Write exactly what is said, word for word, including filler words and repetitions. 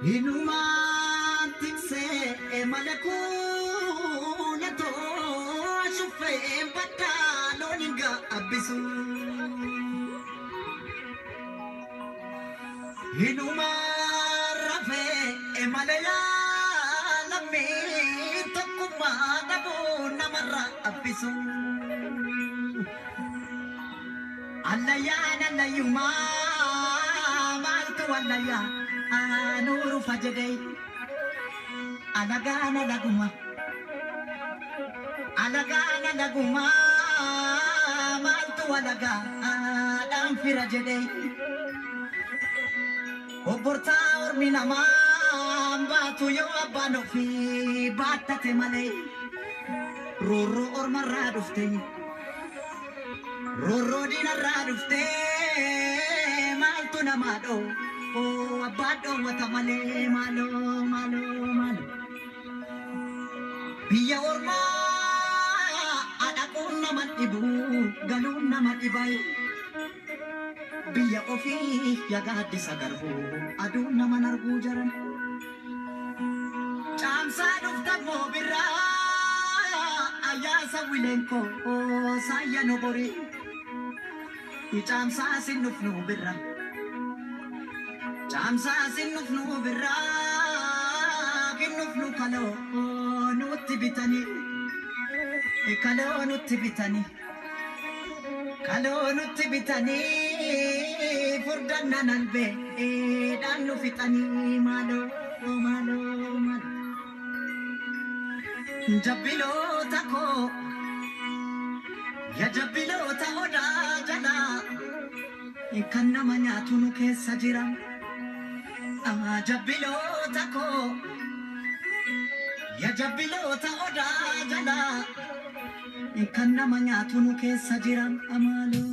Inuma tikse malakuna to shufe batalo ninga abisu Inuma rafe malaya lame takuma dabo namara abisu Alaya nalayuma maltu alaya Nuru fajadai Alagana laguma Alagana laguma Maltu alaga Adam firajadai Oborta orminama Batu yo abano fi Batate malay Roro ormarra dufte Roro dina radufte Maltu namado Oh, abado watamale malo malo malo. Biya orma adakun naman ibu galun naman ibay. Biya ofi yagadi sagarbo adun naman argu jaran. Chamsa dufta mo bira ayasa wilenko oh saya nobori. Chamsa sinuf no bira. Chamsa sinufnu birra kinufnu kalo nutti bitani kalo nutti bitani kalo nutti bitani furdanna nalbe dannu fitani malo malo malo jabbilo tako ya jabbilo ta oda jala kanna manyatu nu kessa jira Jabilota ko Ya jabilota oda jala Ikan namanya tunu kessa jiran amalu